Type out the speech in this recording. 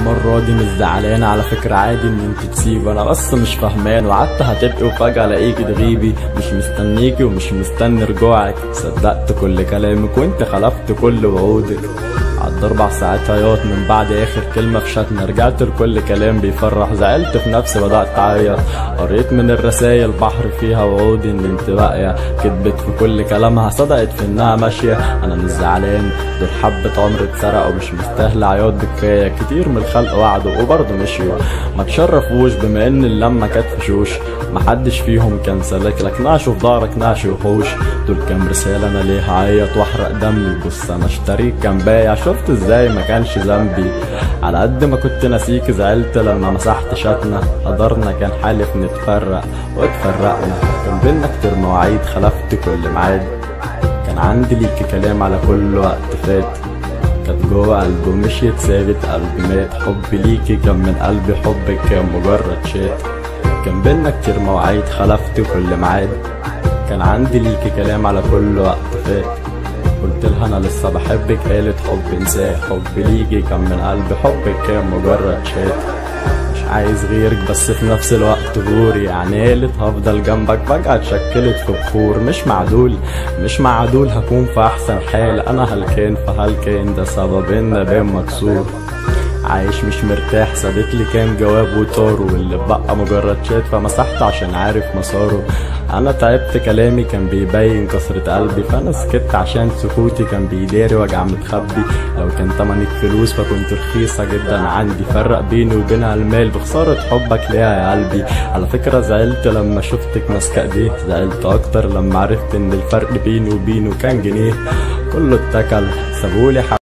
المرة دي مش زعلان، على فكرة عادي ان انت تسيب، انا بس مش فاهمان وقعدت هتبقي وفجأة الاقيكي تغيبي. مش مستنيكي ومش مستني رجوعك، صدقت كل كلامك وانت خلفت كل وعودك. عدى 4 ساعات عياط من بعد اخر كلمة في شاتنا، رجعت لكل كلام بيفرح، زعلت في نفسي بدأت اعيط. قريت من الرسايل بحر فيها وعودي ان انت باقية، كدبت في كل كلامها صدقت في انها ماشية. انا مش زعلان، دول حبة عمر اتسرقوا ومش مستاهل عياط، بكفاية كتير من الخلق وعدوا وبرضه مشيوا. ما تشرفوش بما ان اللمة كانت فشوش، محدش فيهم كان سالك لك نعشوا في ظهرك نعش وحوش. دول كام رسالة انا ليه هعيط واحرق دمي، بص انا اشتريك كان بايع، شفت ازاي ما كانش ذنبي. على قد ما كنت ناسيك زعلت لما مسحت شاتنا، قدرنا كان حالف نتفرق واتفرقنا. كان بينا كتير مواعيد خلفت كل ميعاد، كان عندي ليكي كلام على كل وقت فات. كانت جوه قلبي ومشيت سابت قلبي مات، حبي ليكي كان من قلبي، حبك كان مجرد شات. كان بينا كتير مواعيد خلفت كل ميعاد، كان عندي ليكي كلام على كل وقت فات. قلت لها انا لسه بحبك، قالت حب انساه، حبي ليكي كان من قلبي، حبك كان مجرد شات. مش عايز غيرك بس في نفس الوقت غوري، يعني قالت هفضل جنبك فجأة اتشكلت في بخور. مش معدول هكون في احسن حال، انا هلكان فهلكان ده سبب ان بين مكسور. عايش مش مرتاح، سابت لي كام جواب وطار، واللي بقى مجرد شات فمسحت عشان عارف مساره. انا تعبت كلامي كان بيبين كسرة قلبي، فانا سكت عشان سكوتي كان بيداري وجع متخبي. لو كان تمنك فلوس فكنت رخيصة جدا عندي، فرق بيني وبينها المال بخسارة حبك ليها يا قلبي. على فكرة زعلت لما شفتك ماسكة ايديه، زعلت اكتر لما عرفت ان الفرق بيني وبينه كان جنيه. كله اتكل سابولي